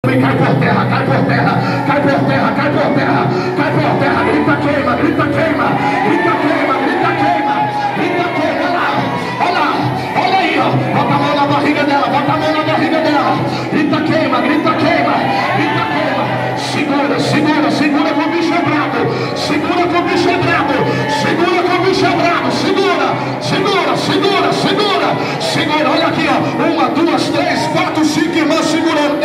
Cai por terra, cai por terra, cai por terra, cai por terra, cai por terra, grita queima, grita queima, grita queima, grita queima, grita queima, olha aí, ó, bota a mão na barriga dela, bota a mão na barriga dela, grita queima, grita queima, grita queima, segura, segura, segura com o bicho é brabo, segura com o bicho é brabo, segura com o bicho é brabo, segura, segura, segura, segura, segura, olha aqui, ó, 1, 2, 3, 4, 5 irmãs segurando,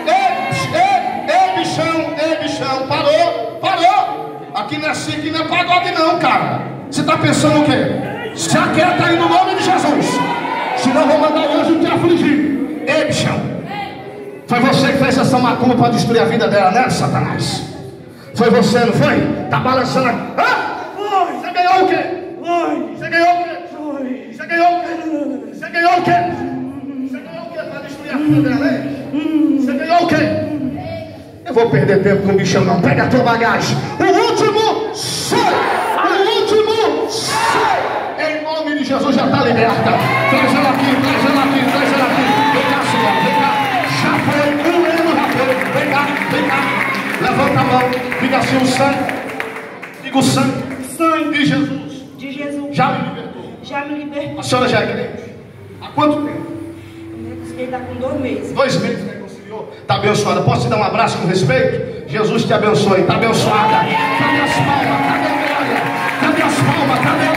bichão, parou, aqui não é assim, aqui não é pagode não, cara, você tá pensando o quê? Se aquieta aí no nome de Jesus, senão eu vou mandar o anjo te afligir. Ei, bichão, foi você que fez essa macumba para destruir a vida dela, né, Satanás? Foi você, não foi? Tá balançando aqui. Você ganhou o quê? Você ganhou o quê? Você ganhou o quê? Você ganhou o quê? Você ganhou o quê para destruir a vida dela, hein? Você ganhou o quê? Eu vou perder tempo com o bichão não. Pega a tua bagagem. O último sai. O último sai. Em nome de Jesus já está liberta. Traz ela aqui, traz ela aqui, traz ela aqui. Vem cá, senhora, vem cá. Já foi, um ano já foi. Vem cá, vem cá. Levanta a mão. Diga assim o sangue. Diga o sangue. Sangue de Jesus. De Jesus. Já me libertou. Já me libertou. A senhora já é crente? Há quanto tempo? Ele está com 2 meses. 2 meses, né? Está abençoada, posso te dar um abraço com respeito? Jesus te abençoe, está abençoada. Cadê as palmas? Cadê a glória? Cadê as palmas? Cadê a